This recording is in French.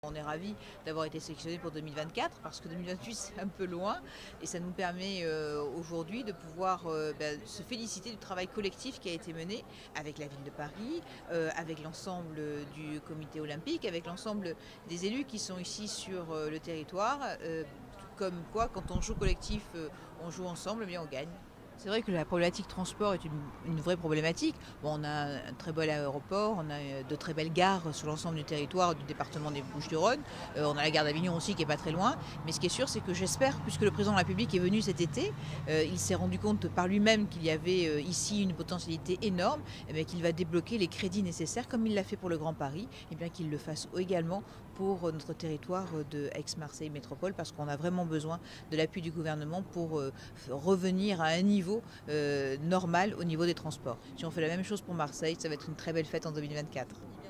On est ravis d'avoir été sélectionnés pour 2024 parce que 2028 c'est un peu loin et ça nous permet aujourd'hui de pouvoir se féliciter du travail collectif qui a été mené avec la ville de Paris, avec l'ensemble du comité olympique, avec l'ensemble des élus qui sont ici sur le territoire. Comme quoi quand on joue collectif, on joue ensemble, bien on gagne. C'est vrai que la problématique transport est une vraie problématique. Bon, on a un très bel aéroport, on a de très belles gares sur l'ensemble du territoire du département des Bouches-du-Rhône. On a la gare d'Avignon aussi qui est pas très loin. Mais ce qui est sûr, c'est que j'espère, puisque le président de la République est venu cet été, il s'est rendu compte par lui-même qu'il y avait ici une potentialité énorme, et qu'il va débloquer les crédits nécessaires, comme il l'a fait pour le Grand Paris, et bien qu'il le fasse également pour notre territoire de Aix-Marseille Métropole, parce qu'on a vraiment besoin de l'appui du gouvernement pour revenir à un niveau normal au niveau des transports. Si on fait la même chose pour Marseille, ça va être une très belle fête en 2024.